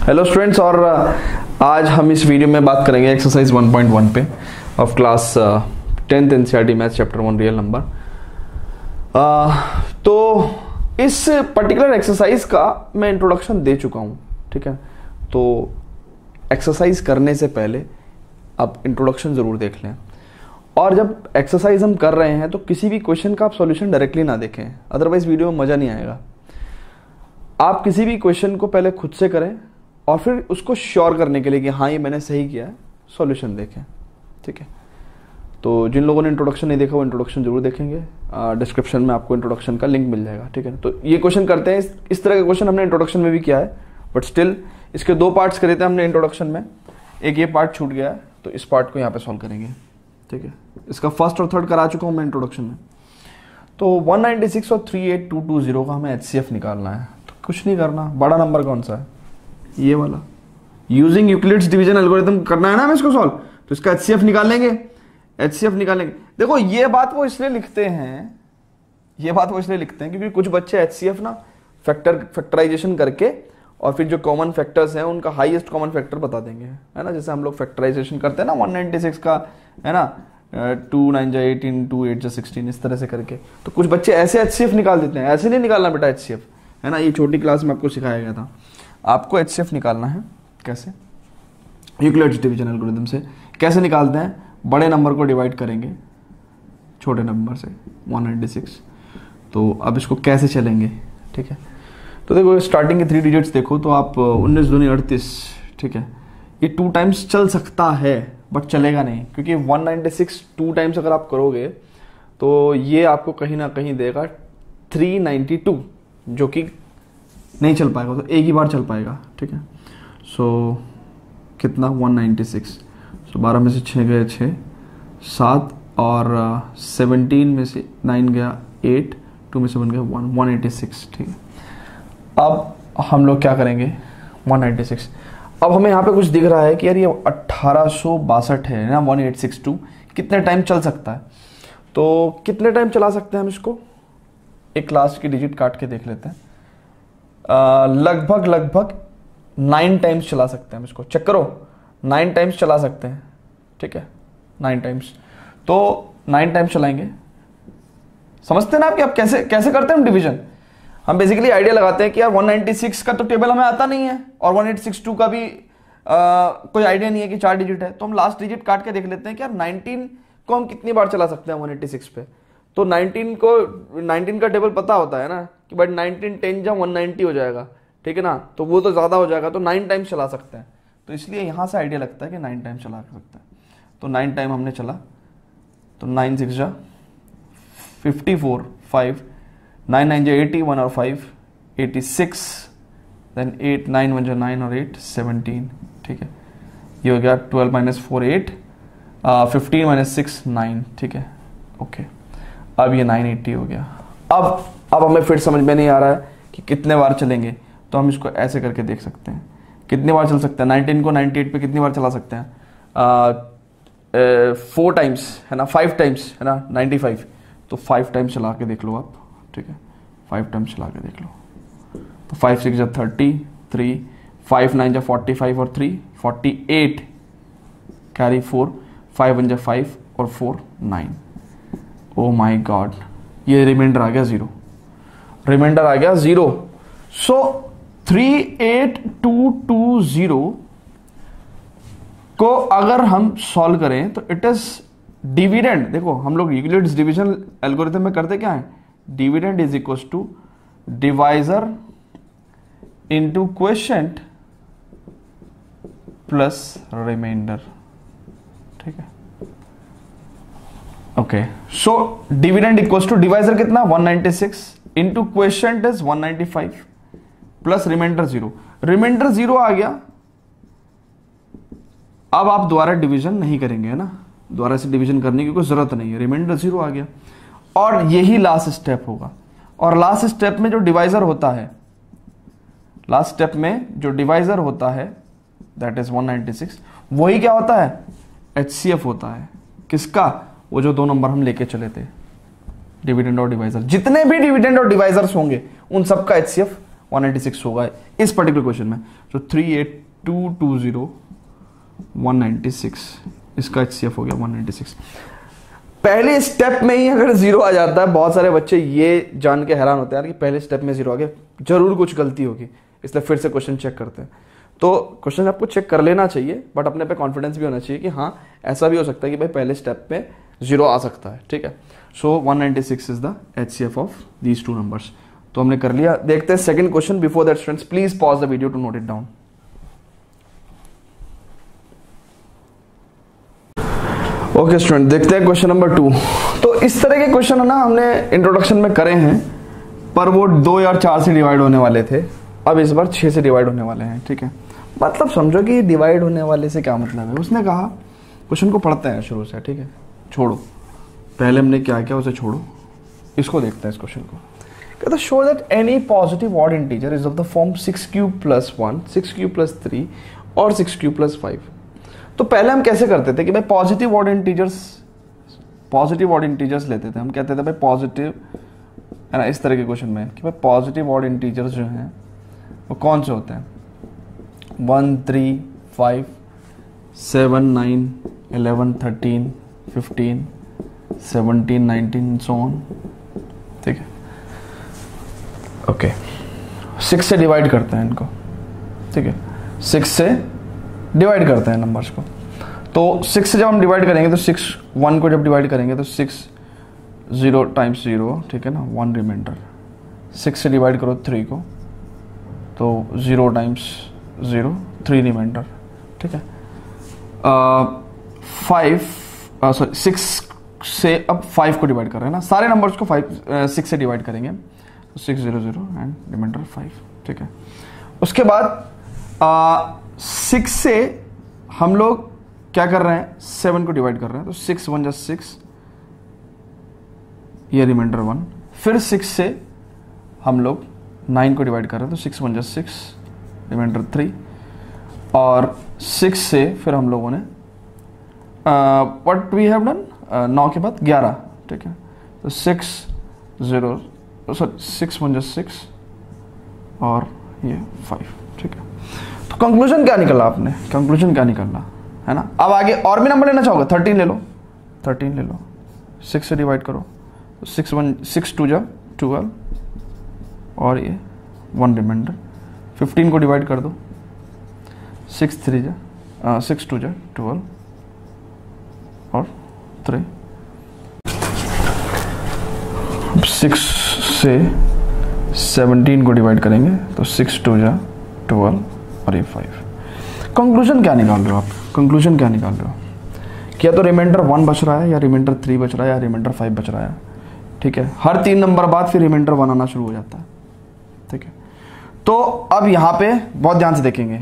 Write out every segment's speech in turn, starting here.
Hello students, और आज हम इस वीडियो में बात करेंगे एक्सरसाइज 1.1 पे of class 10th NCERT maths chapter 1 real number. तो इस पर्टिकुलर एक्सरसाइज का मैं इंट्रोडक्शन दे चुका हूँ, ठीक है। तो एक्सरसाइज करने से पहले आप इंट्रोडक्शन ज़रूर देख लें, और जब एक्सरसाइज हम कर रहे हैं तो किसी भी क्वेश्चन का आप सॉल्यूशन डायरेक्टली ना देखें, अदरवाइज वीडियो में मज़ा नहीं आएगा। आप किसी भी क्वेश्चन को पहले खुद से करें और फिर उसको श्योर करने के लिए कि हाँ ये मैंने सही किया है, सॉल्यूशन देखें, ठीक है। तो जिन लोगों ने इंट्रोडक्शन नहीं देखा वो इंट्रोडक्शन जरूर देखेंगे, डिस्क्रिप्शन में आपको इंट्रोडक्शन का लिंक मिल जाएगा, ठीक है। तो ये क्वेश्चन करते हैं, इस तरह का क्वेश्चन हमने इंट्रोडक्शन में भी किया है, बट स्टिल इसके दो पार्ट्स करे थे हमने इंट्रोडक्शन में, एक ये पार्ट छूट गया है, तो इस पार्ट को यहाँ पे सॉल्व करेंगे, ठीक है। इसका फर्स्ट और थर्ड करा चुका हूँ मैं इंट्रोडक्शन में। तो 196 और 38220 का हमें HCF निकालना है। तो कुछ नहीं करना, बड़ा नंबर कौन सा है, ये वाला। यूजिंग यूक्लिड्स डिवीजन एल्गोरिथम करना है ना हमें इसको सॉल्व, तो इसका HCF निकाल लेंगे, HCF निकालेंगे। देखो ये बात वो इसलिए लिखते हैं, क्योंकि कुछ बच्चे HCF ना फैक्टराइजेशन करके और फिर जो कॉमन फैक्टर्स हैं उनका हाईएस्ट कॉमन फैक्टर बता देंगे, है ना। जैसे हम लोग फैक्टराइजेशन करते हैं ना 196 का, है ना, 2 9 जा 18, 2 8 जा 16, इस तरह से करके। तो कुछ बच्चे ऐसे HCF निकाल देते हैं, ऐसे नहीं निकालना बेटा HCF, है ना। ये छोटी क्लास में आपको सिखाया गया था। आपको HCF निकालना है कैसे, यूक्लिड्स डिवीजन एल्गोरिथम से। कैसे निकालते हैं, बड़े नंबर को डिवाइड करेंगे छोटे नंबर से, 196। तो अब इसको कैसे चलेंगे, ठीक है। तो देखो स्टार्टिंग के 3 डिजिट्स देखो, तो आप 19 दूनी 38, ठीक है। ये 2 टाइम्स चल सकता है बट चलेगा नहीं, क्योंकि 196 2 टाइम्स अगर आप करोगे तो ये आपको कहीं ना कहीं देगा 392, जो कि नहीं चल पाएगा, तो एक ही बार चल पाएगा, ठीक है। सो कितना 196, सो 12 में से 6 गए 6, 7 और 17 में से 9 गया 8, 2 में से 1 गया 1, 186, ठीक है। अब हम लोग क्या करेंगे, 196। अब हमें यहाँ पे कुछ दिख रहा है कि यार ये 1862 है ना, 1862 कितने टाइम चल सकता है। तो कितने टाइम चला सकते हैं हम इसको, एक लास्ट की डिजिट काट के देख लेते हैं। लगभग 9 टाइम्स चला सकते हैं हम इसको, चेक करो, 9 टाइम्स चला सकते हैं, ठीक है, 9 टाइम्स। तो 9 टाइम्स चलाएंगे, समझते हैं ना आप कि आप कैसे कैसे करते हैं हम डिवीजन। हम बेसिकली आइडिया लगाते हैं कि यार 196 का तो टेबल हमें आता नहीं है, और 1862 का भी कोई आइडिया नहीं है कि 4 डिजिट है। तो हम लास्ट डिजिट काट के देख लेते हैं कि यार 19 को हम कितनी बार चला सकते हैं 186 पे। तो 19 का टेबल पता होता है ना कि बट 19 10 जा 190 हो जाएगा, ठीक है ना, तो वो तो ज़्यादा हो जाएगा, तो 9 टाइम्स चला सकते हैं। तो इसलिए यहाँ से आइडिया लगता है कि 9 टाइम चला सकते हैं। तो 9 टाइम हमने चला, तो 9 6 जा 54, 5 9 9 जा 81 और 5 86, देन 8 9 1 जा 9 और 8 17, ठीक है। ये हो गया 12 - 4 8, 15 - 6 9, ठीक है, ओके। अब ये 980 हो गया। अब हमें फिर समझ में नहीं आ रहा है कि कितने बार चलेंगे, तो हम इसको ऐसे करके देख सकते हैं कितनी बार चल सकते हैं। 19 को 98 पे कितनी बार चला सकते हैं, 4 टाइम्स, है ना, 5 टाइम्स, है ना, 95। तो 5 टाइम्स चला के देख लो आप, ठीक है, 5 टाइम्स चला के देख लो। तो 5 6 जा 33, 5 9 जा 45 और 3 48, कैरी 4, 5 1 जा 5 और 4 9। ओ माई गॉड, ये रिमाइंडर आ गया 0, रिमाइंडर आ गया 0। सो 38220 को अगर हम सॉल्व करें तो इट इज डिविडेंड। देखो हम लोग यूक्लिड्स डिवीजन एल्गोरिथम में करते क्या है, dividend is equal to divisor into quotient plus remainder, ठीक है, okay. So dividend equals to divisor कितना 196 into quotient is 195 plus remainder 0। Remainder 0 आ गया। अब आप दोबारा डिवीजन नहीं करेंगे, है ना, दोबारा से डिवीजन करने की कोई जरूरत नहीं है, रिमाइंडर 0 आ गया। और यही लास्ट स्टेप होगा, और लास्ट स्टेप में जो डिवाइजर होता है, लास्ट स्टेप में जो डिवाइजर होता है दैट इज 196, वही क्या होता है, HCF होता है। किसका, वो जो 2 नंबर हम लेके चले थे, डिविडेंड और डिवाइजर। जितने भी डिविडेंड और डिवाइजर्स होंगे उन सबका HCF 196 होगा इस पर्टिकुलर क्वेश्चन में। तो 38220 196 इसका HCF हो गया 196। पहले स्टेप में ही अगर जीरो आ जाता है, बहुत सारे बच्चे ये जान के हैरान होते हैं यार कि पहले स्टेप में जीरो आ गया, जरूर कुछ गलती होगी, इसलिए फिर से क्वेश्चन चेक करते हैं। तो क्वेश्चन आपको चेक कर लेना चाहिए, बट अपने पे कॉन्फिडेंस भी होना चाहिए कि हाँ ऐसा भी हो सकता है कि भाई पहले स्टेप पे जीरो आ सकता है, ठीक है। So 196 is the HCF of these two numbers. तो हमने कर लिया। देखते हैं second question. Before that students please pause the video to note it down. Okay student, देखते हैं क्वेश्चन नंबर 2। तो इस तरह के क्वेश्चन है ना हमने इंट्रोडक्शन में करे हैं, पर वो 2 या 4 से डिवाइड होने वाले थे, अब इस बार 6 से डिवाइड होने वाले हैं, ठीक है। मतलब समझो कि डिवाइड होने वाले से क्या मतलब है। उसने कहा क्वेश्चन को पढ़ते हैं शुरू से, ठीक है, छोड़ो पहले हमने क्या किया उसे छोड़ो, इसको देखते हैं इस क्वेश्चन को। कहता show that any positive odd integer is of the form 6³ + 1 6³ + 3 और 6³ + 5। तो पहले हम कैसे करते थे कि भाई पॉजिटिव ऑड इंटीजर्स लेते थे, हम कहते थे भाई पॉजिटिव है ना, इस तरह के क्वेश्चन में कि भाई पॉजिटिव ऑड इंटीजर्स जो हैं वो कौन से होते हैं, 1 3 5 7 9 11 13 15 17 19 सो ऑन, ठीक है। ओके 6 से डिवाइड करते हैं इनको, ठीक है, 6 से डिवाइड करते हैं नंबर्स को। तो 6 से जब हम डिवाइड करेंगे तो 6 1 को जब डिवाइड करेंगे तो 6 0 टाइम्स 0, ठीक है ना, 1 रिमाइंडर। 6 से डिवाइड करो 3 को तो 0 टाइम्स 0 3 रिमाइंडर, ठीक है। 6 से अब 5 को डिवाइड कर रहे हैं ना, सारे नंबर्स को 6 से डिवाइड करेंगे तो 6 0 0 एंड रिमाइंडर 5, ठीक है। उसके बाद 6 से हम लोग क्या कर रहे हैं, 7 को डिवाइड कर रहे हैं तो 6 1 = 6, ये रिमाइंडर 1। फिर 6 से हम लोग 9 को डिवाइड कर रहे हैं तो 6 1 = 6 रिमाइंडर 3। और 6 से फिर हम लोगों ने व्हाट वी हैव डन, 9 के बाद 11, ठीक है। तो 6 1 = 6 और ये 5, ठीक है। तो कंक्लूजन क्या निकला आपने, कंक्लूजन क्या निकला है ना। अब आगे और भी नंबर लेना चाहोगे, 13 ले लो, 13 ले लो, 6 से डिवाइड करो, 6 2 = 12 और ये 1 रिमाइंडर। 15 को डिवाइड कर दो, 6 2 = 12 और 3। 6 से 17 को डिवाइड करेंगे तो 6 2 = 12 और ये 5। कंक्लूजन क्या निकाल रहे हो आप, कंक्लूजन क्या निकाल रहे हो, क्या तो रिमाइंडर 1 बच रहा है या रिमाइंडर 3 बच रहा है या रिमाइंडर 5 बच रहा है, ठीक है। हर 3 नंबर बाद फिर रिमाइंडर 1 आना शुरू हो जाता है, ठीक है। तो अब यहां पे बहुत ध्यान से देखेंगे,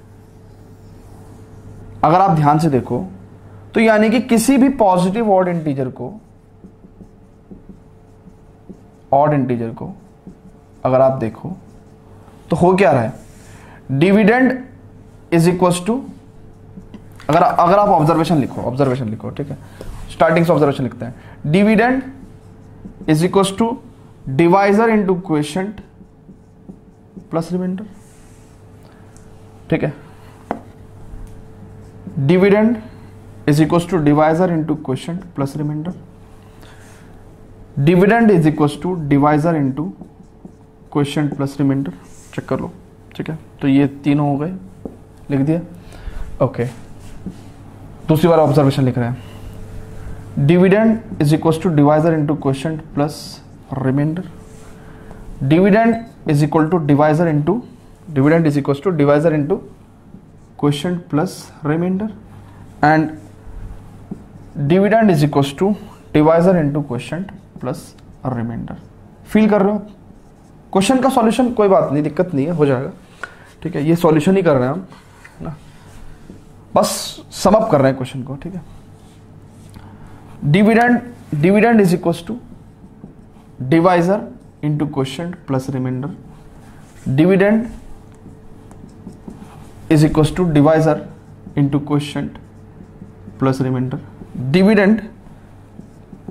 अगर आप ध्यान से देखो तो यानी कि किसी भी पॉजिटिव ऑड इंटीजर को अगर आप देखो तो हो क्या रहा है, डिविडेंड इज इक्वल टू, अगर आप ऑब्जर्वेशन लिखो, ठीक है, स्टार्टिंग से ऑब्जर्वेशन लिखते हैं, dividend is equal to divisor into quotient plus remainder, ठीक है। Dividend is equal to divisor into quotient plus remainder, dividend is equal to divisor into quotient plus remainder, check कर लो, ठीक है। तो ये तीनों हो गए, लिख दिया, ओके। दूसरी बार ऑब्जर्वेशन लिख रहे हैं, dividend is equal to divisor into quotient plus remainder, dividend is equal to divisor into quotient plus remainder and dividend is equal to divisor into quotient plus remainder. Feel कर रहे हो question का solution, कोई बात नहीं, दिक्कत नहीं है, हो जाएगा, ठीक है। ये सॉल्यूशन ही कर रहे हैं हम ना, बस सम अप कर रहे हैं क्वेश्चन को, ठीक है। Dividend is equal to divisor into quotient plus remainder, dividend is equal to divisor into quotient plus remainder, dividend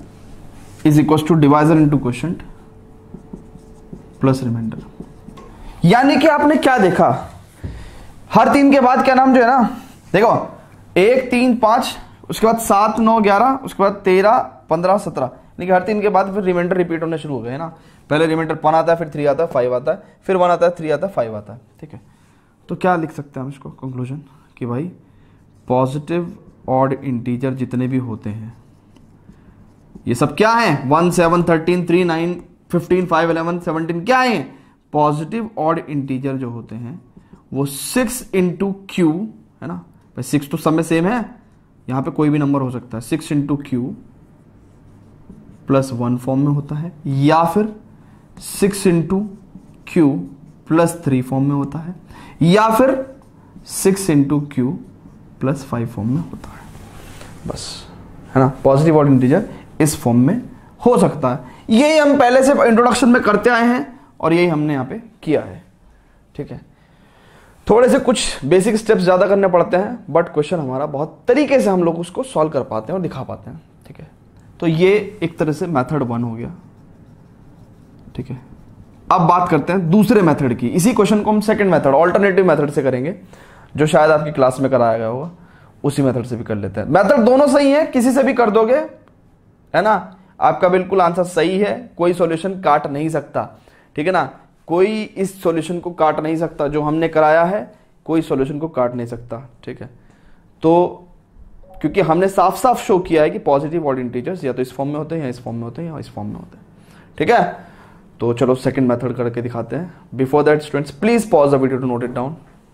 is equal to divisor into quotient plus remainder. यानी कि आपने क्या देखा, हर 3 के बाद क्या नाम जो है ना, देखो 1 3 5, उसके बाद 7 9 11, उसके बाद 13 15 17, यानी कि हर 3 के बाद फिर रिमाइंडर रिपीट होने शुरू हो गए ना। पहले रिमाइंडर 1 आता है, फिर 3 आता है, 5 आता है, फिर 1 आता है, 3 आता है, 5 आता है। ठीक है, तो क्या लिख सकते हैं हम इसको कंक्लूजन कि भाई पॉजिटिव ऑड इंटीजर जितने भी होते हैं, ये सब क्या है, 1 7 13 3 9 15 5 11 17, क्या है, पॉजिटिव ऑड इंटीजर जो होते हैं वो 6 इंटू क्यू है ना। भाई 6 तो सब में सेम है, यहां पे कोई भी नंबर हो सकता है। 6 इंटू क्यू प्लस 1 फॉर्म में होता है, या फिर 6 इंटू क्यू प्लस 3 फॉर्म में होता है, या फिर 6 इंटू क्यू प्लस 5 फॉर्म में होता है, बस है ना। पॉजिटिव ऑड इंटीजर इस फॉर्म में हो सकता है। यही हम पहले से इंट्रोडक्शन में करते आए हैं और यही हमने यहां पे किया है। ठीक है, थोड़े से कुछ बेसिक स्टेप्स ज्यादा करने पड़ते हैं, बट क्वेश्चन हमारा बहुत तरीके से हम लोग उसको सॉल्व कर पाते हैं और दिखा पाते हैं। ठीक है, तो ये एक तरह से मेथड 1 हो गया। ठीक है, अब बात करते हैं दूसरे मेथड की। इसी क्वेश्चन को हम सेकंड मेथड, ऑल्टरनेटिव मेथड से करेंगे, जो शायद आपकी क्लास में कराया गया होगा, उसी मेथड से भी कर लेते हैं। मेथड दोनों सही है, किसी से भी कर दोगे है ना, आपका बिल्कुल आंसर सही है, कोई सॉल्यूशन काट नहीं सकता। ठीक है ना, कोई इस सॉल्यूशन को काट नहीं सकता, जो हमने कराया है कोई सॉल्यूशन को काट नहीं सकता। ठीक है, तो क्योंकि हमने साफ साफ शो किया है कि पॉजिटिव ऑड इंटीजर्स या तो इस फॉर्म में होते हैं, या इस फॉर्म में होते हैं, या इस फॉर्म में होते हैं। ठीक है, तो चलो सेकंड मेथड करके दिखाते हैं। Before that students please pause the video to note it down.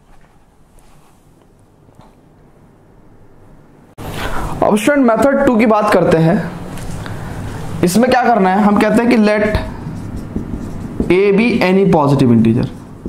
अब स्टूडेंट मेथड 2 की बात करते हैं। इसमें क्या करना है, हम कहते हैं कि let a be any positive integer.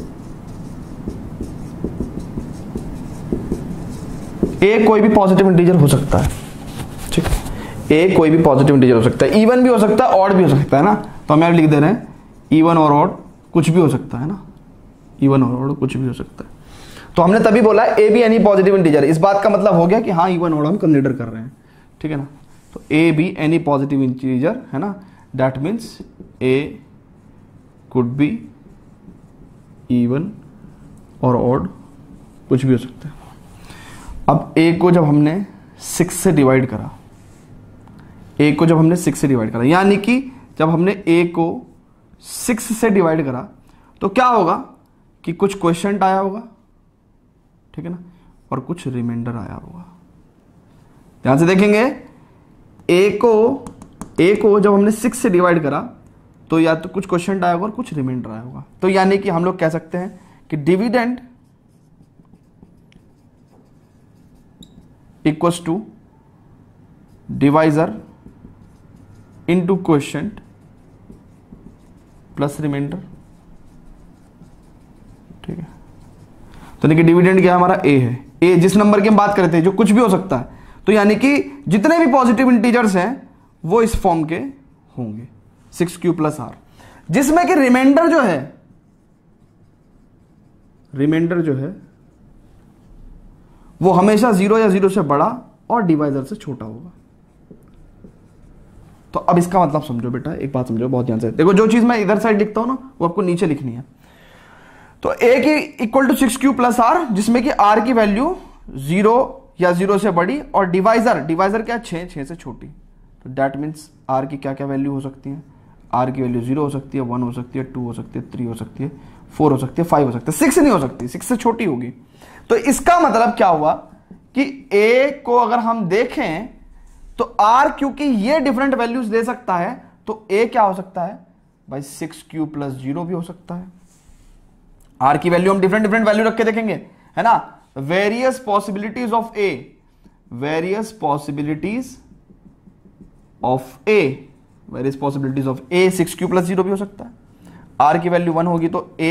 A कोई भी पॉजिटिव इंटीजर हो सकता है। ठीक है, ए कोई भी पॉजिटिव इंटीजर हो सकता है, इवन भी हो सकता है, ऑड भी हो सकता है ना। तो हम लिख दे रहे हैं इवन और ऑड कुछ भी हो सकता है ना, इवन और ऑड कुछ भी हो सकता है। तो हमने तभी बोला a be any positive integer, इस बात का मतलब हो गया कि हाँ इवन ऑड हम कंसीडर कर रहे हैं। ठीक है ना, तो a be any positive integer है ना, that means a could be even और ऑड कुछ भी हो सकता है। अब ए को जब हमने 6 से डिवाइड करा, ए को जब हमने 6 से डिवाइड करा, यानी कि जब हमने ए को 6 से डिवाइड करा, तो क्या होगा कि कुछ क्वोशिएंट आया होगा, ठीक है ना, और कुछ रिमाइंडर आया होगा। ध्यान से देखेंगे, ए को जब हमने 6 से डिवाइड करा तो या तो कुछ क्वोशिएंट आया होगा और कुछ रिमाइंडर आया होगा। तो यानी कि हम लोग कह सकते हैं कि dividend equals to divisor into quotient plus remainder. ठीक है, तो देखिए डिविडेंड क्या हमारा ए है, ए जिस नंबर की हम बात करते हैं जो कुछ भी हो सकता है, तो यानी कि जितने भी पॉजिटिव इंटीजर्स हैं वो इस फॉर्म के होंगे 6q प्लस आर, जिसमें कि रिमाइंडर जो है वो हमेशा 0 या 0 से बड़ा और डिवाइजर से छोटा होगा। तो अब इसका मतलब समझो बेटा, एक बात समझो बहुत ध्यान से। देखो जो चीज मैं इधर साइड लिखता हूं ना, वो आपको नीचे लिखनी है। तो a की equal to 6q plus are, जिसमें कि r की वैल्यू 0 या 0 से बड़ी और डिवाइजर क्या 6 से छोटी। तो दैट मीन्स r की क्या क्या वैल्यू हो सकती है, r की वैल्यू 0 हो सकती है, 1 हो सकती है, 2 हो सकती है, 3 हो सकती है, 4 हो सकती है, 5 हो सकती है, 6 नहीं हो सकती, 6 से छोटी होगी। तो इसका मतलब क्या हुआ कि a को अगर हम देखें तो r क्योंकि ये डिफरेंट वैल्यूज दे सकता है, तो a क्या हो सकता है भाई 6q प्लस 0 भी हो सकता है। r की वैल्यू हम डिफरेंट वैल्यू रख के देखेंगे, है ना। Various possibilities of a, various possibilities of a 6q plus 0 भी हो सकता है। r की वैल्यू 1 होगी तो a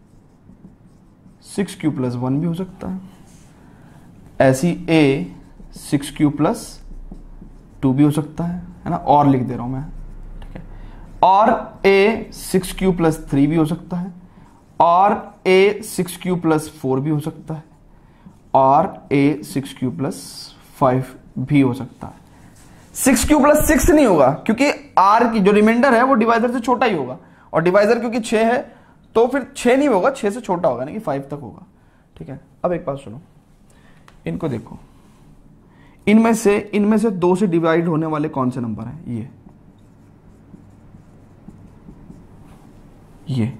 6q प्लस 1 भी हो सकता है। ऐसी a 6q प्लस 2 भी हो सकता है ना, और लिख दे रहा हूं मैं, ठीक है। और a 6q प्लस 3 भी हो सकता है, और a 6q प्लस 4 भी हो सकता है, और a 6q प्लस 5 भी हो सकता है। 6q प्लस 6 नहीं होगा, क्योंकि r की जो रिमाइंडर है वो डिवाइजर से छोटा ही होगा, और डिवाइजर क्योंकि 6 है तो फिर 6 नहीं होगा, 6 से छोटा होगा, नहीं कि 5 तक होगा, ठीक है। अब एक बात सुनो, इनको देखो, इनमें से 2 से डिवाइड होने वाले कौन से नंबर हैं? ये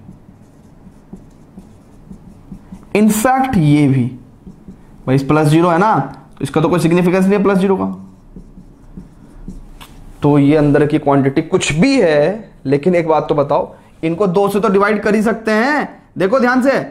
इनफैक्ट ये भी भाई +0 है ना, तो इसका तो कोई सिग्निफिकेंस नहीं है +0 का। तो ये अंदर की क्वांटिटी कुछ भी है, लेकिन एक बात तो बताओ, इनको 2 से तो डिवाइड कर ही सकते हैं। देखो ध्यान से,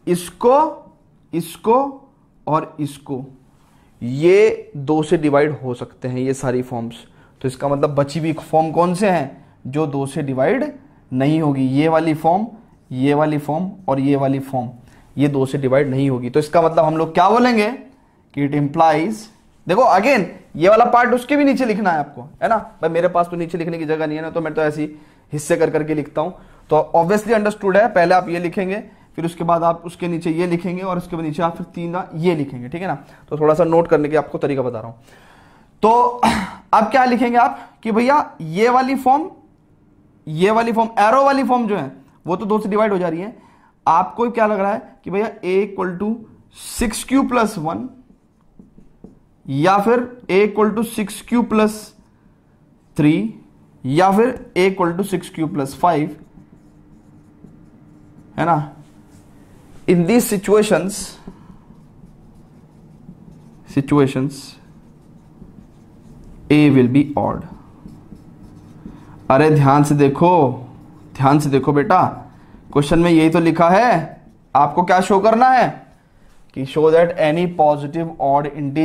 इसको और इसको, ये 2 से डिवाइड हो सकते हैं, ये सारी फॉर्म्स। तो इसका मतलब बची हुई फॉर्म कौन से हैं? जो 2 से डिवाइड नहीं होगी। ये वाली फॉर्म, ये वाली फॉर्म और ये वाली फॉर्म, ये 2 से डिवाइड नहीं होगी। तो इसका मतलब हम लोग क्या बोलेंगे कि इट इंप्लाइज, देखो अगेन ये वाला पार्ट उसके भी नीचे लिखना है आपको, है ना भाई। मेरे पास तो नीचे लिखने की जगह नहीं है ना, तो मैं तो ऐसी हिस्से कर करके लिखता हूं। तो ऑब्वियसली अंडरस्टूड है, पहले आप ये लिखेंगे, फिर उसके बाद आप उसके नीचे ये लिखेंगे, और उसके बाद नीचे आप फिर 3 ये लिखेंगे, ठीक है ना। तो थोड़ा सा नोट करने की आपको तरीका बता रहा हूं। तो अब क्या लिखेंगे आप कि भैया ये वाली फॉर्म, एरो वाली फॉर्म जो है वो तो 2 से डिवाइड हो जा रही है। आपको क्या लग रहा है कि भैया a = 6q + 1, या फिर a = 6q + 3, या फिर a = 6q + 5, है ना। इन these situations a will be odd। अरे ध्यान से देखो बेटा, क्वेश्चन में यही तो लिखा है। आपको क्या शो करना है कि show that any positive odd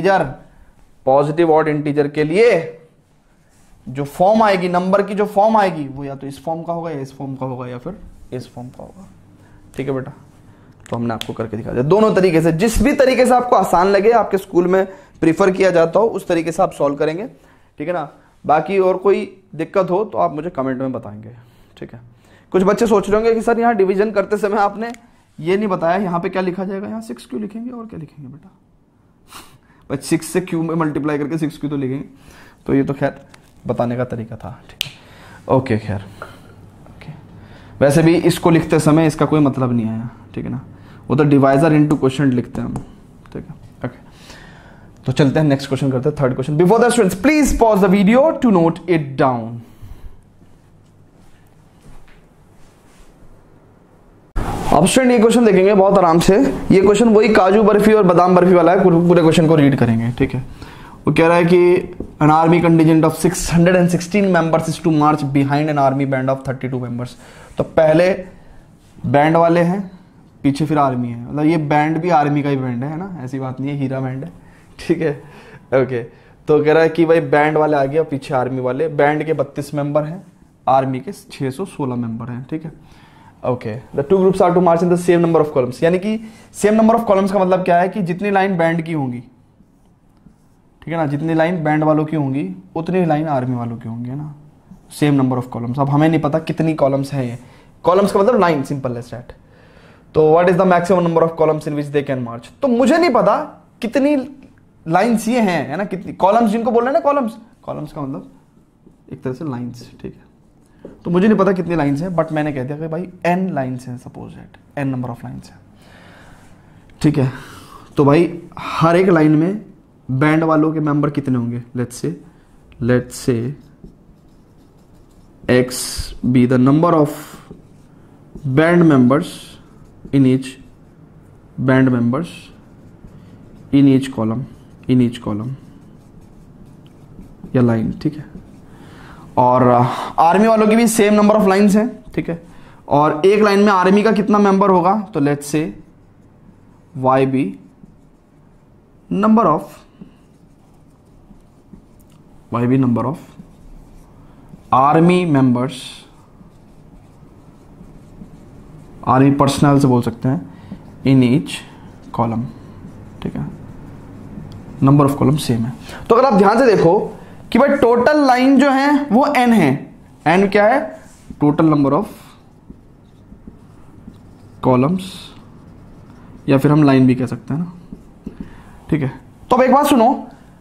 integer के लिए जो फॉर्म आएगी, नंबर की जो फॉर्म आएगी, वो या तो इस फॉर्म का होगा, या इस फॉर्म का होगा, या फिर इस फॉर्म का होगा, ठीक है बेटा। तो हमने आपको करके दिखा दिया दोनों तरीके से, जिस भी तरीके से आपको आसान लगे, आपके स्कूल में प्रीफर किया जाता हो, उस तरीके से आप सॉल्व करेंगे, ठीक है ना। बाकी और कोई दिक्कत हो तो आप मुझे कमेंट में बताएंगे, ठीक है। कुछ बच्चे सोच रहे होंगे कि सर यहाँ डिवीजन करते समय आपने ये नहीं बताया यहाँ पे क्या लिखा जाएगा, यहाँ 6 क्यों लिखेंगे और क्या लिखेंगे बेटा? बस 6 से क्यू में मल्टीप्लाई करके 6 क्यू तो लिखेंगे। तो ये तो खैर बताने का तरीका था, ठीक है। ओके खैर, ओके। वैसे भी इसको लिखते समय इसका कोई मतलब नहीं आया, ठीक है ना। वो तो डिवाइजर इनटू क्वोशिएंट लिखते हैं हम, ठीक है। ओके, तो चलते हैं नेक्स्ट क्वेश्चन करते हैं, third question. Before that students please pause the video to note it down. अब स्टूडेंट ये क्वेश्चन देखेंगे बहुत आराम से। ये क्वेश्चन वही काजू बर्फी और बादाम बर्फी वाला है, पूरे क्वेश्चन को रीड करेंगे, ठीक है। वो कह रहा है कि an army contingent of 616 members is to march behind an army band of 32 members. तो पहले बैंड वाले हैं, पीछे फिर आर्मी है, मतलब ये बैंड भी आर्मी का ही बैंड है ना, ऐसी बात नहीं है, हीरा बैंड है, ठीक है। ओके, तो कह रहा है कि भाई बैंड वाले आगे और पीछे आर्मी वाले। बैंड के 32 मेंबर हैं, आर्मी के 616 मेंबर हैं, ठीक है। Okay, the two groups are to march in the same number of columns. यानी कि सेम नंबर ऑफ कॉलम्स का मतलब क्या है कि जितनी लाइन बैंड की होंगी, ठीक है ना, जितनी लाइन बैंड वालों की होंगी उतनी लाइन आर्मी वालों की होंगी, है ना। Same number of columns. अब हमें नहीं पता कितनी कॉलम्स हैं ये, कॉलम्स का मतलब लाइन, सिंपल एज दैट। तो what is the maximum number of columns in which they can march. तो मुझे नहीं पता कितनी लाइन्स ये हैं, है ना, कितनी कॉलम्स जिनको बोल रहे हैं ना, कॉलम्स का मतलब एक तरह से लाइन्स, ठीक है। तो मुझे नहीं पता कितनी लाइन्स हैं, बट मैंने कह दिया कि भाई n लाइन्स हैं, suppose that n number of lines हैं, ठीक है। तो भाई हर एक लाइन में बैंड वालों के मेंबर कितने होंगे, let's say x be the number of band members in each column या लाइन, ठीक है। और आर्मी वालों की भी सेम नंबर ऑफ लाइन्स हैं, ठीक है। और एक लाइन में आर्मी का कितना मेंबर होगा, तो let's say y be number of army members, army personnel से बोल सकते हैं, इन ईच कॉलम, ठीक है। नंबर ऑफ कॉलम सेम है। तो अगर आप ध्यान से देखो कि भाई टोटल लाइन जो है वो n है। n क्या है, टोटल नंबर ऑफ कॉलम्स, या फिर हम लाइन भी कह सकते हैं ना, ठीक है। तो अब एक बात सुनो,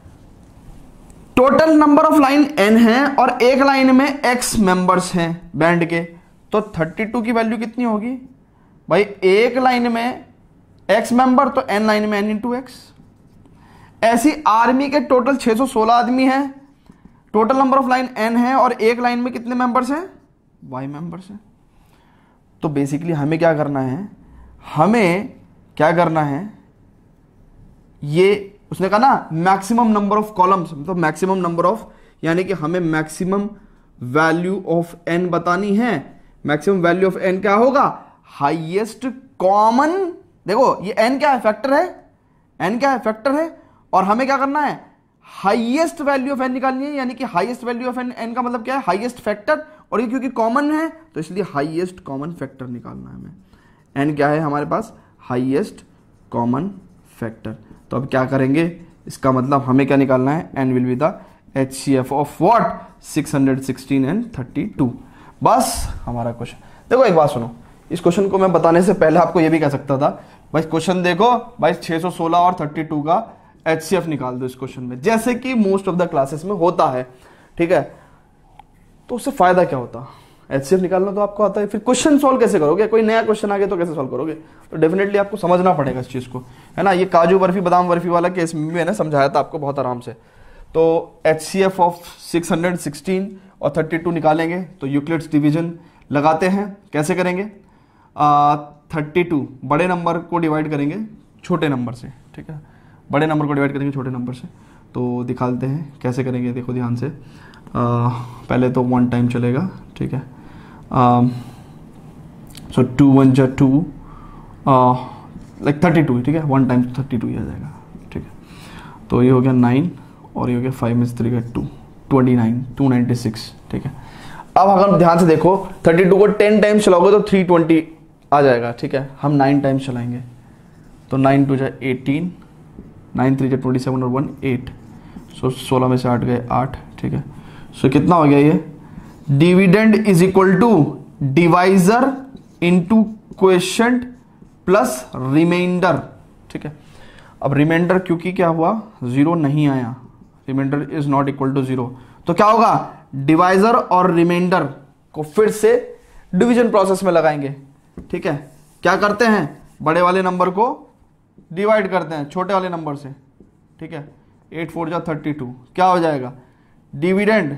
total number of line n है और एक लाइन में x मेंबर्स हैं बैंड के, तो 32 की वैल्यू कितनी होगी, भाई एक लाइन में x मेंबर तो n लाइन में n इंटू एक्स। ऐसी आर्मी के टोटल 616 आदमी हैं, total number of line n है, और एक लाइन में कितने मेंबर्स हैं? y मेंबर्स हैं। तो बेसिकली हमें क्या करना है, हमें क्या करना है, ये उसने कहा ना मैक्सिमम नंबर ऑफ कॉलम्स, मतलब मैक्सिमम नंबर ऑफ, यानी कि हमें मैक्सिमम वैल्यू ऑफ n बतानी है। मैक्सिमम वैल्यू ऑफ n क्या होगा? हाईएस्ट कॉमन, देखो ये n क्या है? फैक्टर है, n क्या है? फैक्टर है, और हमें क्या करना है? हाईएस्ट वैल्यू ऑफ n निकालनी है, यानी कि हाईएस्ट वैल्यू ऑफ n का मतलब क्या है? हाईएस्ट फैक्टर, और ये क्योंकि कॉमन है तो इसलिए हाईएस्ट कॉमन फैक्टर निकालना है हमें। n क्या है हमारे पास? Highest common factor. तो अब क्या करेंगे, इसका मतलब हमें क्या निकालना है? n will be the HCF of what? 616 and 32। बस हमारा क्वेश्चन। देखो एक बात सुनो, इस क्वेश्चन को मैं बताने से पहले आपको ये भी कह सकता था भाई क्वेश्चन देखो भाई 616 और 32 का HCF निकाल दो इस क्वेश्चन में, जैसे कि मोस्ट ऑफ द क्लासेस में होता है, ठीक है। तो उससे फायदा क्या होता? HCF निकालना तो आपको आता है, फिर क्वेश्चन सॉल्व कैसे करोगे? कोई नया क्वेश्चन आ गया तो कैसे सॉल्व करोगे? तो डेफिनेटली आपको समझना पड़ेगा इस चीज को, है ना। ये काजू बर्फी बादाम बर्फी वाला केस में मैंने समझाया था आपको बहुत आराम से। तो HCF ऑफ 616 और 32 निकालेंगे तो यूक्लिड्स डिवीजन लगाते हैं। कैसे करेंगे? 32 बड़े नंबर को डिवाइड करेंगे छोटे नंबर से, ठीक है। बड़े नंबर को डिवाइड करेंगे छोटे नंबर से। तो दिखाते हैं कैसे करेंगे, देखो ध्यान से। पहले तो 1 टाइम चलेगा, ठीक है। सो 2 1 जा 2 लाइक 32, ठीक है। 1 टाइम 32 ही आ जाएगा, ठीक है। तो ये हो गया 9 और ये हो गया 5 में 3 का 2, 29 296, ठीक है। अब अगर ध्यान से देखो 32 को 10 टाइम्स चलाओगे तो 320 आ जाएगा, ठीक है। हम 9 टाइम्स चलाएंगे तो 9 2 जा 18, 9 3 जा 27 और 1 8, सो 16 में से 8 गए 8, ठीक है। सो कितना हो गया ये? Dividend is equal to divisor into quotient plus remainder, ठीक है। अब रिमाइंडर क्योंकि क्या हुआ? 0 नहीं आया, remainder is not equal to 0, तो क्या होगा? डिवाइजर और रिमाइंडर को फिर से डिवीजन प्रोसेस में लगाएंगे, ठीक है। क्या करते हैं? बड़े वाले नंबर को डिवाइड करते हैं छोटे वाले नंबर से, ठीक है। 8 4 जा 32, क्या हो जाएगा? Dividend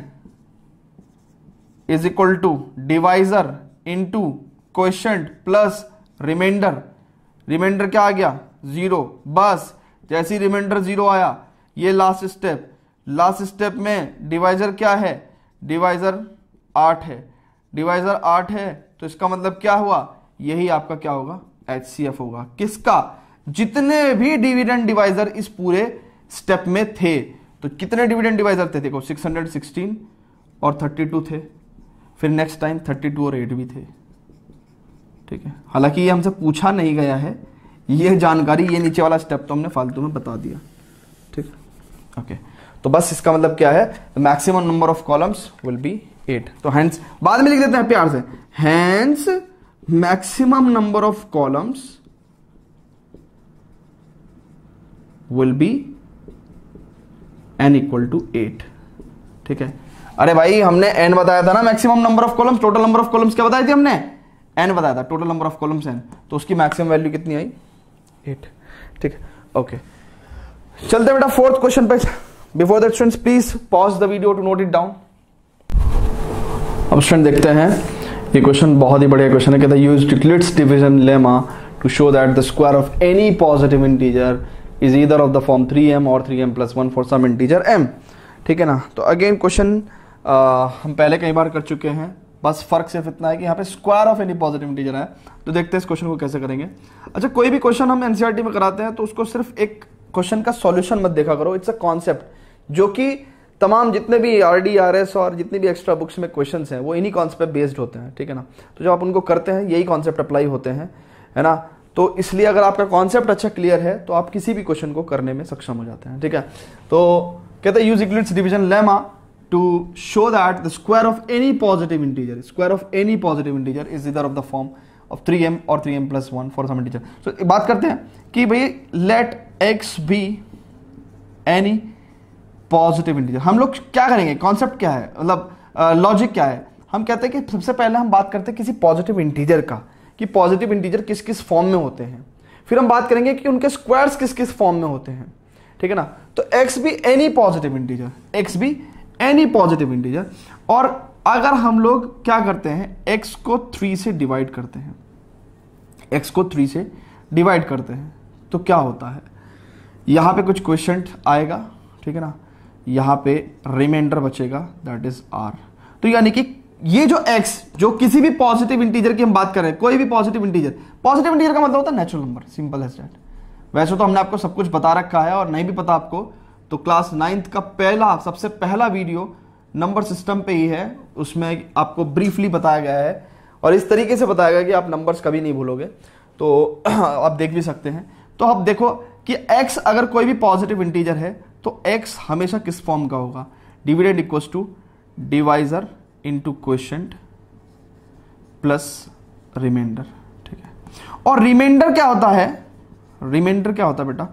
is equal to divisor into quotient plus remainder. Remainder क्या आ गया? 0। बस जैसे ही रिमाइंडर 0 आया, ये लास्ट स्टेप, लास्ट स्टेप में डिवाइजर क्या है? डिवाइजर 8 है, डिवाइजर 8 है, तो इसका मतलब क्या हुआ? यही आपका क्या होगा? HCF होगा। किसका? जितने भी डिविडेंड डिवाइजर इस पूरे स्टेप में थे। तो कितने डिविडेंड डिवाइजर थे? देखो 616 और 32 थे, फिर नेक्स्ट टाइम 32 और 8 भी थे, ठीक है। हालांकि ये हमसे पूछा नहीं गया है, ये जानकारी, ये नीचे वाला स्टेप तो हमने फालतू में बता दिया, ठीक है। ओके, तो बस इसका मतलब क्या है? Maximum number of columns will be 8। तो हैंस बाद में लिख देते हैं प्यार से, hence maximum number of columns will be n equal to 8, ठीक है। अरे भाई हमने n बताया था ना, maximum number of columns. Total number of columns क्या बताई थी हमने? n बताया था, total number of columns n। तो उसकी मैक्सिमम वैल्यू कितनी आई? 8, ठीक है। ओके, चलते बेटा फोर्थ क्वेश्चन पे। Before that students please pause the video to note it down. अब स्टूडेंट देखते हैं, ये क्वेश्चन बहुत ही बढ़िया क्वेश्चन है। कहता है use Euclid's division lemma to show that the square of any positive integer is either of the form 3m और 3m + 1 for some integer m, ठीक है ना। तो अगेन क्वेश्चन हम पहले कई बार कर चुके हैं, बस फर्क सिर्फ इतना है कि यहाँ पे square of any positive integer है। तो देखते हैं इस क्वेश्चन को कैसे करेंगे। अच्छा, कोई भी क्वेश्चन हम एनसीईआरटी में कराते हैं तो उसको सिर्फ एक क्वेश्चन का सॉल्यूशन मत देखा करो, इट्स अ कॉन्सेप्ट, जो कि तमाम जितने भी RD RS और जितने भी एक्स्ट्रा बुक्स में क्वेश्चंस हैं वो इन्हीं कॉन्सेप्ट पे बेस्ड होते हैं, ठीक है ना। तो जब आप उनको करते हैं यही कॉन्सेप्ट अप्लाई होते हैं, है ना। तो इसलिए अगर आपका कॉन्सेप्ट अच्छा क्लियर है तो आप किसी भी क्वेश्चन को करने में सक्षम हो जाते हैं, ठीक है। तो कहते हैं use Euclid's division lemma to show that the square of any positive integer is either of the form of 3m or 3m + 1 for some integer. So बात करते हैं कि भाई let x be any positive integer। हम लोग क्या करेंगे, concept क्या है, मतलब लॉजिक क्या है। हम कहते हैं कि सबसे पहले हम बात करते हैं किसी पॉजिटिव इंटीजर का कि पॉजिटिव इंटीजर किस किस फॉर्म में होते हैं, फिर हम बात करेंगे कि उनके स्क्वायर्स किस किस फॉर्म में होते हैं, ठीक है ना। तो x भी एनी पॉजिटिव इंटीजर, x भी एनी पॉजिटिव इंटीजर, और अगर हम लोग क्या करते हैं, x को 3 से डिवाइड करते हैं, x को 3 से डिवाइड करते हैं, तो क्या होता है, यहां पे कुछ क्वेश्चन आएगा, ठीक है ना, यहां पे रिमाइंडर बचेगा, दैट इज r। तो यानी कि ये जो x, जो किसी भी पॉजिटिव इंटीजर की हम बात कर रहे हैं, कोई भी पॉजिटिव इंटीजर का मतलब होता है natural number, simple as that. वैसे तो हमने आपको सब कुछ बता रखा है, और नहीं भी पता आपको तो क्लास 9th का सबसे पहला वीडियो नंबर सिस्टम पे ही है, उसमें आपको ब्रीफली बताया गया है और इस तरीके से बताया गया कि आप नंबर्स कभी नहीं भूलोगे, तो आप देख भी सकते हैं। तो अब देखो कि x अगर कोई भी पॉजिटिव इंटीजर है तो x हमेशा किस फॉर्म का होगा, dividend equals to divisor into quotient plus remainder, ठीक है। और रिमाइंडर क्या होता है, रिमाइंडर क्या होता है बेटा,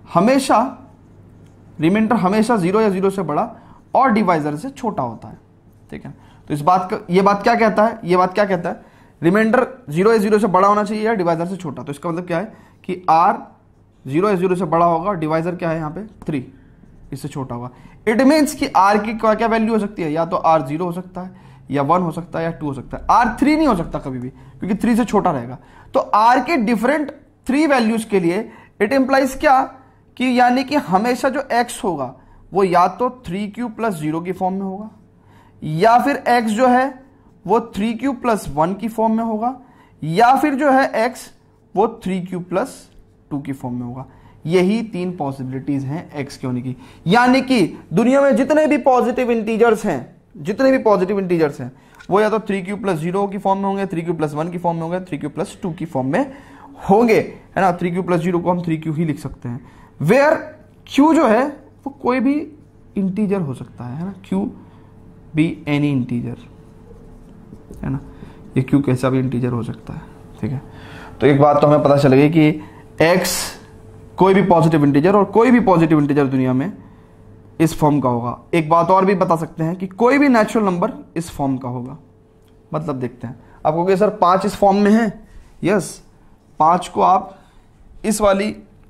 रिमाइंडर हमेशा 0 या 0 से बड़ा और डिवाइजर से छोटा होता है, ठीक है। तो ये बात क्या कहता है, रिमाइंडर 0 या 0 से बड़ा होना चाहिए या डिवाइजर से छोटा। तो इसका मतलब क्या है कि r 0 या 0 से बड़ा होगा, डिवाइजर क्या है यहाँ पे 3, इससे छोटा होगा। इट मीन्स कि r की क्या वैल्यू हो सकती है, या तो r 0 हो सकता है, या 1 हो सकता है, या 2 हो सकता है, r 3 नहीं हो सकता कभी भी, क्योंकि 3 से छोटा रहेगा। तो r के डिफरेंट 3 वैल्यूज के लिए इट इंप्लाइज क्या, कि यानी कि हमेशा जो x होगा वो या तो 3q + 0 की फॉर्म में होगा, या फिर x जो है वो 3q + 1 की फॉर्म में होगा, या फिर जो है x वो 3q + 2 की फॉर्म में होगा। यही 3 पॉसिबिलिटीज हैं x के होने की। यानी कि दुनिया में जितने भी पॉजिटिव इंटीजर्स हैं वो या तो 3q + 0 की फॉर्म में होंगे, 3q + 1 की फॉर्म में होंगे, 3q + 2 की फॉर्म में होंगे, है ना। 3q + 0 को हम 3q ही लिख सकते हैं, वेयर q जो है वो कोई भी इंटीजर हो सकता है ना, q भी एनी इंटीजर, है ना, ये q कैसा भी इंटीजर हो सकता है, ठीक है। तो एक बात तो हमें पता चल गई कि x कोई भी पॉजिटिव इंटीजर, और कोई भी पॉजिटिव इंटीजर दुनिया में इस फॉर्म का होगा। एक बात और भी बता सकते हैं कि कोई भी नेचुरल नंबर इस फॉर्म का होगा। मतलब देखते हैं, आप कहोगे सर 5 इस फॉर्म में है, यस, 5 को आप इस वाली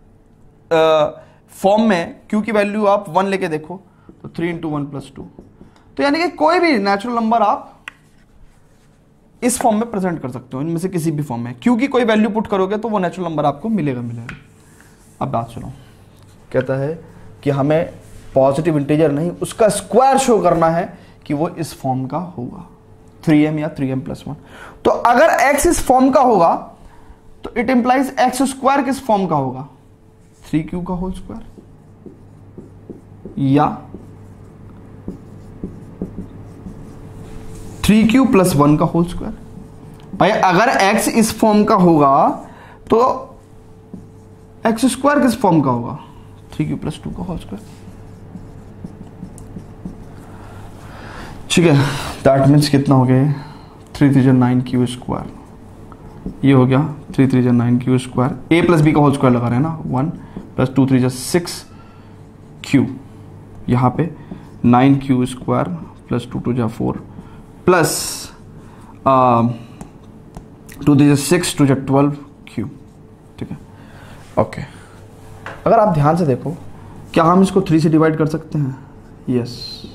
फॉर्म में q की वैल्यू आप 1 लेके देखो तो 3 × 1 + 2, तो यानी कि कोई भी नेचुरल नंबर आप इस फॉर्म में प्रेजेंट कर सकते हो, इनमें से किसी भी फॉर्म में q की कोई वैल्यू पुट करोगे तो वो नेचुरल नंबर आपको मिलेगा। अब बात सुनो, कहता है कि हमें पॉजिटिव इंटीजर नहीं, उसका स्क्वायर शो करना है कि वो इस फॉर्म का होगा, 3m या 3m + 1। तो अगर x इस फॉर्म का होगा तो इट इंप्लाइज x² किस फॉर्म का होगा, 3q का होल स्क्वायर, या 3q + 1 का होल स्क्वायर। भाई अगर x इस फॉर्म का होगा तो x² किस फॉर्म का होगा, 3q + 2 का होल स्क्वायर, ठीक है। दैट मीन्स कितना हो गया, 3 × 3 = 9q², ये हो गया 3 × 3 = 9q², a + b का होल स्क्वायर लगा रहे हैं ना, 1 + 2 × 3 = 6q, यहाँ पे 9q² + 2 × 2 = 4 प्लस 2 × 3 = 6, 2 × 12q, ठीक है, ओके। अगर आप ध्यान से देखो, क्या हम इसको 3 से डिवाइड कर सकते हैं, यस,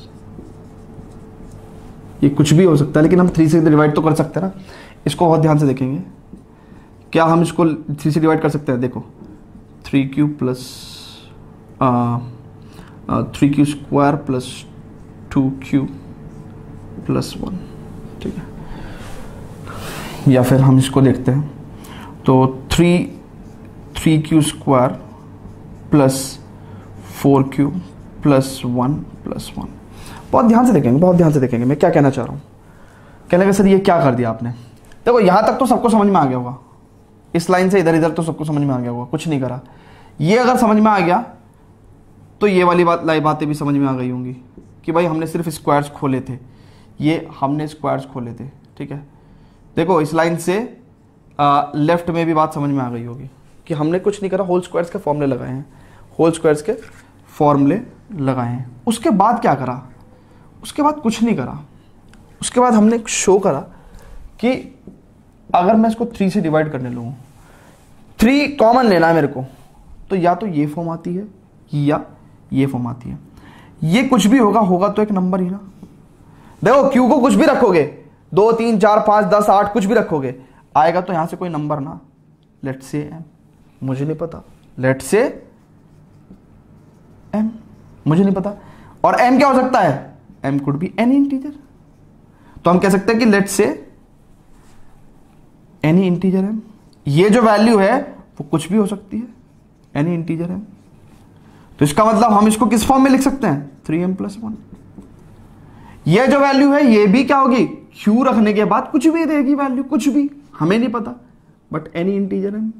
ये कुछ भी हो सकता है लेकिन हम 3 से डिवाइड तो कर सकते हैं ना। इसको बहुत ध्यान से देखेंगे, क्या हम इसको 3 से डिवाइड कर सकते हैं, देखो 3q + 2q + 1, ठीक है। या फिर हम इसको देखते हैं तो 3q² + 4q + 1 + 1। बहुत ध्यान से देखेंगे मैं क्या कहना चाह रहा हूँ। कहने का सर ये क्या कर दिया आपने, देखो यहां तक तो सबको समझ में आ गया होगा, इस लाइन से इधर इधर तो सबको समझ में आ गया होगा, कुछ नहीं करा। ये अगर समझ में आ गया तो ये वाली बातें भी समझ में आ गई होंगी कि भाई हमने सिर्फ स्क्वायर्स खोले थे, ये हमने स्क्वायर्स खोले थे, ठीक है। देखो इस लाइन से लेफ्ट में भी बात समझ में आ गई होगी कि हमने कुछ नहीं करा, होल स्क्वायर्स के फॉर्मूले लगाए हैं, उसके बाद क्या करा, उसके बाद कुछ नहीं करा, उसके बाद हमने शो करा कि अगर मैं इसको 3 से डिवाइड करने लगूं, 3 कॉमन लेना है मेरे को, तो या तो ये फॉर्म आती है या ये फॉर्म आती है। ये कुछ भी होगा तो एक नंबर ही ना। देखो क्यू को कुछ भी रखोगे, 2 3 4 5 10 8 कुछ भी रखोगे, आएगा तो यहां से कोई नंबर ना। लेट्स से एम, मुझे नहीं पता, लेट्स से एम, मुझे नहीं पता। और एम क्या हो सकता है? M could be any integer. तो हम कह सकते हैं कि let's say any integer M, ये जो वैल्यू है वो कुछ भी हो सकती है, एनी इंटीजर एम। तो इसका मतलब हम इसको किस फॉर्म में लिख सकते हैं? 3m+1। ये जो वैल्यू है ये भी क्या होगी? क्यू रखने के बाद कुछ भी देगी वैल्यू, कुछ भी, हमें नहीं पता, but any integer m,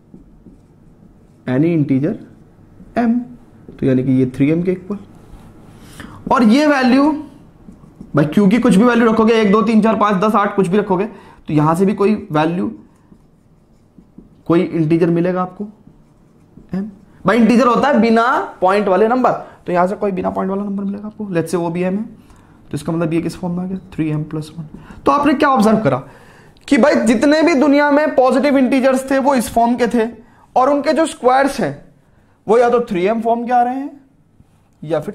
any integer m. तो यानी कि ये 3m के इक्वल। और ये वैल्यू भाई क्यू की कुछ भी वैल्यू रखोगे, 1 2 3 4 5 10 8 कुछ भी रखोगे, तो यहां से भी कोई वैल्यू, कोई इंटीजर मिलेगा आपको एम। भाई इंटीजर होता है बिना पॉइंट वाले नंबर, तो यहां से कोई बिना पॉइंट वाला नंबर मिलेगा आपको, लेट्स से वो भी एम है। तो इसका मतलब ये किस फॉर्म में आ गया? 3m+1। तो आपने क्या ऑब्जर्व करा कि भाई जितने भी दुनिया में पॉजिटिव इंटीजर्स थे वो इस फॉर्म के थे, और उनके जो स्क्वायर्स हैं वो या तो 3m फॉर्म के आ रहे हैं या फिर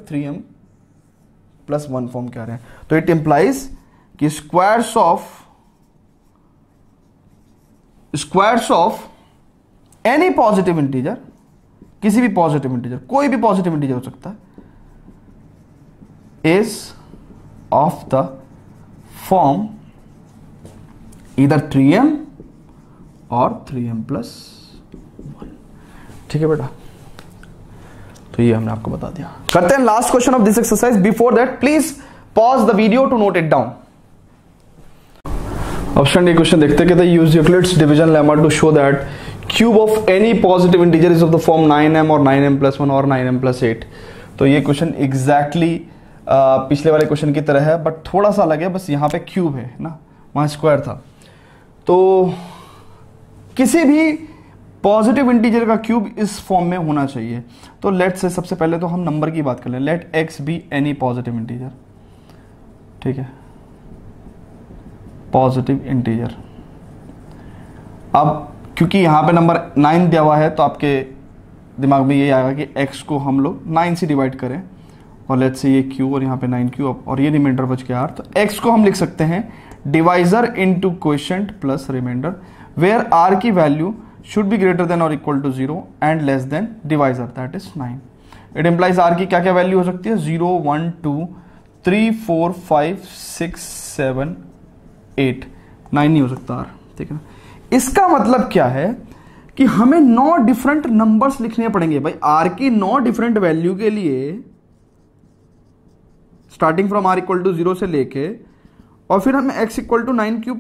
3m+1 फॉर्म के आ रहे हैं। तो इट इंप्लाइज कि squares of any positive integer, किसी भी पॉजिटिव इंटीजर, कोई भी पॉजिटिव इंटीजर हो सकता है, इज ऑफ द फॉर्म इधर 3m और 3m+1। ठीक है बेटा, तो ये हमने आपको बता दिया। करते हैं last question of this exercise. Before that please pause the video to note it down. Option a question देखते हैं, कहते हैं use Euclid's division lemma to show that cube of any positive integer is of the form 9m और 9m+1 और 9m+8। तो ये question exactly पिछले वाले क्वेश्चन की तरह है, बट थोड़ा सा अलग है, बस यहाँ पे क्यूब है ना, वहां स्क्वायर था। तो किसी भी पॉजिटिव इंटीजर का क्यूब इस फॉर्म में होना चाहिए। तो लेट्स से सबसे पहले तो हम नंबर की बात कर लें, let x be any positive integer. ठीक है, पॉजिटिव इंटीजर। अब क्योंकि यहां पे नंबर 9 दिया हुआ है तो आपके दिमाग में ये आएगा कि x को हम लोग 9 से डिवाइड करें, और लेट्स से ये q और यहाँ पे 9q और ये रिमाइंडर बच गया r। तो x को हम लिख सकते हैं divisor into quotient plus remainder, where r की value should be greater than or equal to 0 and less than divisor, that is 9. It implies r की क्या क्या वैल्यू हो सकती है? 0 1 2 3 4 5 6 7 8 9 नहीं हो सकता r। ठीक है, इसका मतलब क्या है कि हमें 9 डिफरेंट नंबर्स लिखने पड़ेंगे भाई r की 9 डिफरेंट वैल्यू के लिए, starting from r equal to 0 से लेके, और फिर हम x इक्वल टू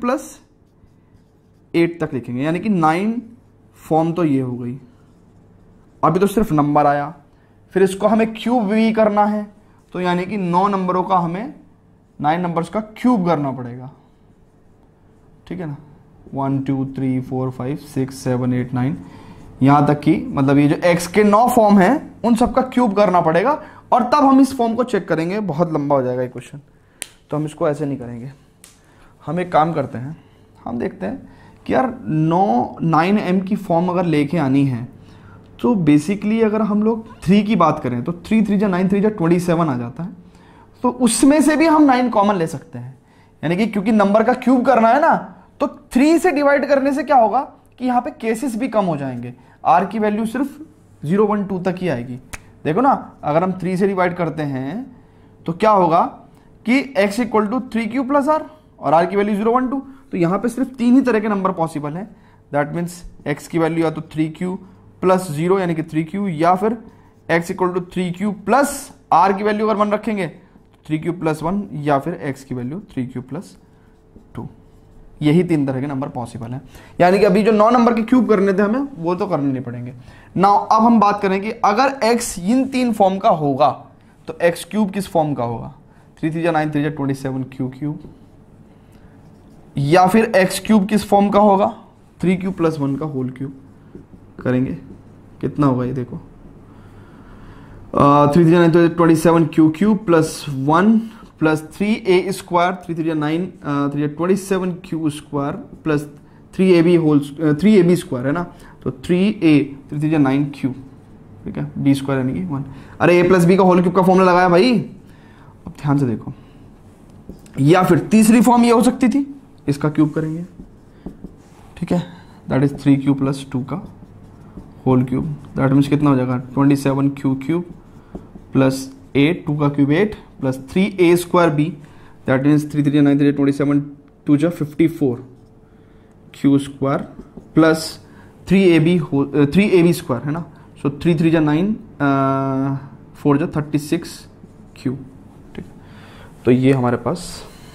9q+8 तक लिखेंगे, यानी कि 9 फॉर्म तो ये हो गई। अभी तो सिर्फ नंबर आया, फिर इसको हमें क्यूब भी करना है, तो यानी कि 9 नंबरों का हमें 9 नंबर्स का क्यूब करना पड़ेगा। ठीक है ना, 1 2 3 4 5 6 7 8 9, यहां तक कि मतलब ये जो x के 9 फॉर्म है उन सबका क्यूब करना पड़ेगा, और तब हम इस फॉर्म को चेक करेंगे। बहुत लंबा हो जाएगा ये क्वेश्चन, तो हम इसको ऐसे नहीं करेंगे। हम एक काम करते हैं, हम देखते हैं कि यार 9m की फॉर्म अगर लेके आनी है तो बेसिकली अगर हम लोग 3 की बात करें तो 3 3 जा 9 3 जा 27 आ जाता है, तो उसमें से भी हम 9 कॉमन ले सकते हैं। यानी कि क्योंकि नंबर का क्यूब करना है ना, तो 3 से डिवाइड करने से क्या होगा कि यहाँ पे केसेस भी कम हो जाएंगे, r की वैल्यू सिर्फ 0 1 2 तक ही आएगी। देखो ना, अगर हम 3 से डिवाइड करते हैं तो क्या होगा कि x इक्वल टू 3q+r और r की वैल्यू 0 1 2, तो यहां पे सिर्फ 3 ही तरह के नंबर पॉसिबल हैं। दैट मीन्स x की वैल्यू या तो 3q+0 यानी कि 3q, या फिर x इक्वल टू 3q+r की वैल्यू अगर 1 रखेंगे 3q+1, या फिर x की वैल्यू 3q+2। यही 3 तरह के नंबर पॉसिबल हैं। यानी कि अभी जो 9 नंबर के क्यूब करने थे हमें, वो तो करने नहीं पड़ेंगे। नाउ अब हम बात करें कि अगर x इन 3 फॉर्म का होगा तो x क्यूब किस फॉर्म का होगा? 3 3 जा 9 3 जा 27 q क्यूब, या फिर x क्यूब किस फॉर्म का होगा? 3q+1 का होल क्यूब करेंगे। कितना होगा ये देखो, 3 3 जा 9 27 q cube plus 1 plus 3a square, 3 3 जा 9 3 जा 27 q square plus 3ab square है ना, तो 3a 3 3 9 क्यूब, ठीक है, b स्क्वायर यानी कि 1। अरे a प्लस बी का होल क्यूब का फॉर्मूला लगाया भाई। अब ध्यान से देखो, या फिर तीसरी फॉर्म ये हो सकती थी, इसका क्यूब करेंगे, ठीक है, दैट इज 3 क्यूब प्लस 2 का होल क्यूब, दैट मीन्स कितना हो जाएगा 27 क्यूब प्लस 8, 2 का cube 8 plus 3a square b, that means 3 3 9 3 27 2 जा 54 Q square plus 3ab square है ना, सो 3 3 जा 9 4 जा 36 क्यू, ठीक। तो ये हमारे पास,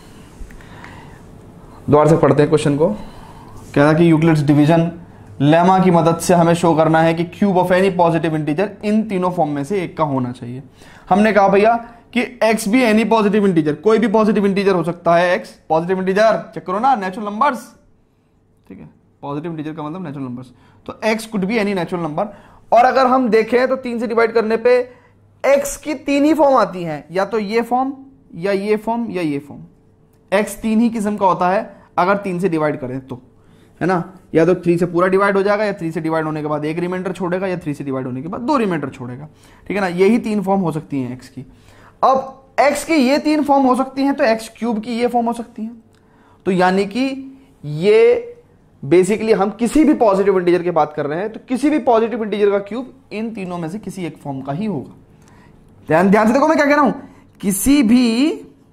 दोबारा से पढ़ते हैं क्वेश्चन को। कह रहा कि यूक्लिड्स डिवीजन लेमा की मदद से हमें शो करना है कि cube of any positive integer इन तीनों फॉर्म में से एक का होना चाहिए। हमने कहा भैया कि x भी एनी पॉजिटिव इंटीजर, कोई भी पॉजिटिव इंटीजर हो सकता है, x पॉजिटिव इंटीजर, चेक करो ना, नेचुरल नंबर्स, ठीक है, पॉजिटिव इंटीजर का मतलब नेचुरल नंबर्स, तो x could be any natural number. और अगर हम देखें तो 3 से डिवाइड करने पे x की 3 ही फॉर्म आती हैं, या तो ये फॉर्म या ये फॉर्म या ये फॉर्म, x 3 ही किस्म का होता है अगर 3 से डिवाइड करें तो, है ना, या तो 3 से पूरा डिवाइड हो जाएगा, या 3 से डिवाइड होने के बाद एक रिमाइंडर छोड़ेगा, या 3 से डिवाइड होने के बाद 2 रिमाइंडर छोड़ेगा, ठीक है ना, यही 3 फॉर्म हो सकती हैं x की। अब x की ये 3 फॉर्म हो सकती हैं, तो x क्यूब की ये फॉर्म हो सकती हैं, तो यानी कि ये बेसिकली हम किसी भी पॉजिटिव इंटीजर की बात कर रहे हैं, तो किसी भी पॉजिटिव इंटीजर का क्यूब इन तीनों में से किसी एक फॉर्म का ही होगा। ध्यान से देखो मैं क्या कह रहा हूं, किसी भी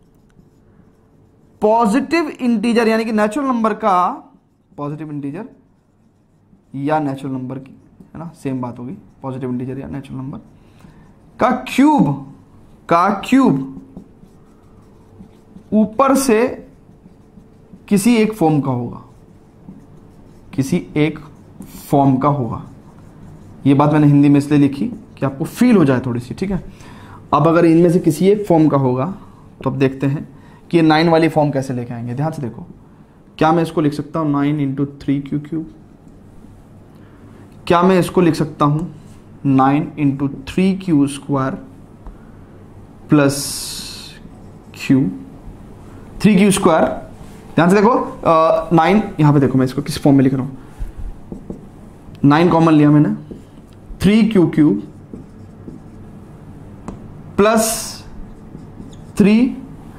पॉजिटिव इंटीजर यानी कि नेचुरल नंबर का, पॉजिटिव इंटीजर या नेचुरल नंबर की, है ना, सेम बात होगी, पॉजिटिव इंटीजर या नेचुरल नंबर का क्यूब ऊपर से किसी एक फॉर्म का होगा, किसी एक फॉर्म का होगा। ये बात मैंने हिंदी में इसलिए लिखी कि आपको फील हो जाए थोड़ी सी, ठीक है। अब अगर इनमें से किसी एक फॉर्म का होगा तो अब देखते हैं कि ये 9 वाली फॉर्म कैसे लेके आएंगे। ध्यान से देखो, क्या मैं इसको लिख सकता हूं 9 इंटू 3 क्यू क्यूब, क्या मैं इसको लिख सकता हूं 9 into 3 q square plus q 3 q square. ध्यान से देखो 9, यहां पे देखो मैं इसको किस फॉर्म में लिख रहा हूं, 9 कॉमन लिया मैंने, 3 q cube plus 3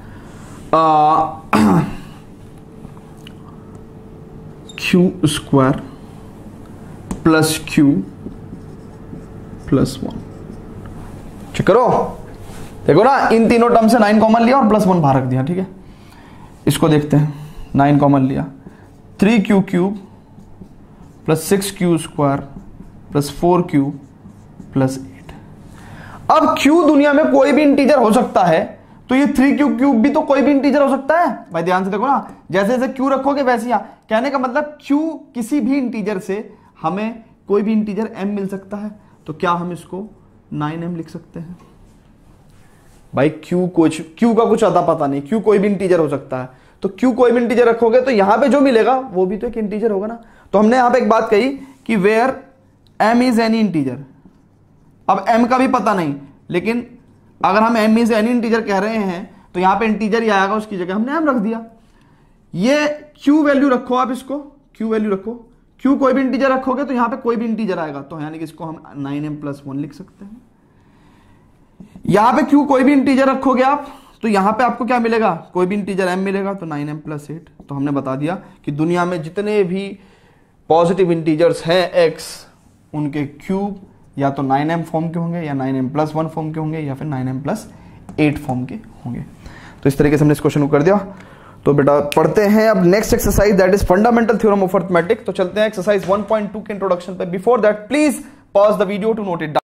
q square plus q plus 1। Check करो, देखो ना, इन तीनों टर्म से 9 कॉमन लिया और प्लस 1 बाहर रख दिया, ठीक है। इसको देखते हैं, 9 कॉमन लिया, 3 q cube plus 6 q square plus 4 q plus 8। अब क्यू दुनिया में कोई भी इंटीजर हो सकता है, तो ये 3 क्यू क्यूब भी तो कोई भी इंटीजर हो सकता है भाई। ध्यान से देखो ना, जैसे जैसे क्यू रखोगे वैसे यहां, कहने का मतलब क्यू किसी भी इंटीजर से हमें कोई भी इंटीजर m मिल सकता है, तो क्या हम इसको 9m लिख सकते हैं भाई। क्यू का कुछ अता पता नहीं, क्यू कोई भी इंटीजर हो सकता है, तो क्यू कोई भी इंटीजर रखोगे तो यहां पे जो मिलेगा वो भी तो एक इंटीजर होगा ना। तो हमने यहां पे एक बात कही कि where m is any integer. अब m का भी पता नहीं, लेकिन अगर हम m इज एनी इंटीजर कह रहे हैं तो यहां पे इंटीजर ही आएगा, उसकी जगह हमने m रख दिया। ये q वैल्यू रखो, आप इसको q वैल्यू रखो, q कोई भी इंटीजर रखोगे तो यहां पे कोई भी इंटीजर आएगा, तो यानी कि इसको हम 9m प्लस 1 लिख सकते हैं। यहां पे q कोई भी इंटीजर रखोगे आप, तो यहां पे आपको क्या मिलेगा, कोई भी इंटीजर m मिलेगा, तो 9m प्लस 8। तो हमने बता दिया कि दुनिया में जितने भी पॉजिटिव इंटीजर्स हैं x, उनके क्यूब या तो 9m फॉर्म के होंगे, या 9m प्लस 1 फॉर्म के होंगे, या फिर 9m प्लस 8 फॉर्म के होंगे। तो इस तरीके से हमने इस क्वेश्चन को कर दिया। तो बेटा पढ़ते हैं अब next exercise, that is fundamental theorem of arithmetic. तो चलते हैं एक्सरसाइज 1.2 के इंट्रोडक्शन पे। Before that please pause the video to note it down.